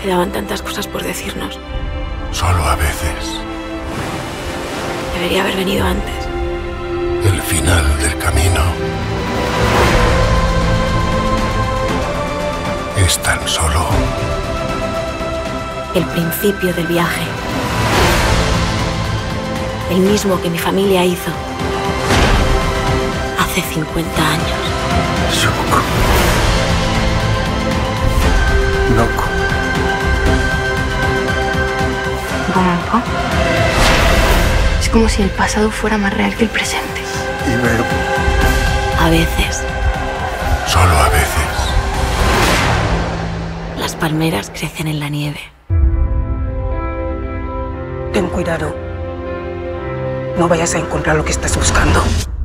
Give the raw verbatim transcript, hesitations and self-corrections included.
Quedaban tantas cosas por decirnos. Solo a veces. Debería haber venido antes. El final del camino es tan solo el principio del viaje. El mismo que mi familia hizo hace cincuenta años. Shoko. Noko. Bombo. Es como si el pasado fuera más real que el presente. Ibero. A veces, Solo a veces. las palmeras crecen en la nieve. Ten cuidado. No vayas a encontrar lo que estás buscando.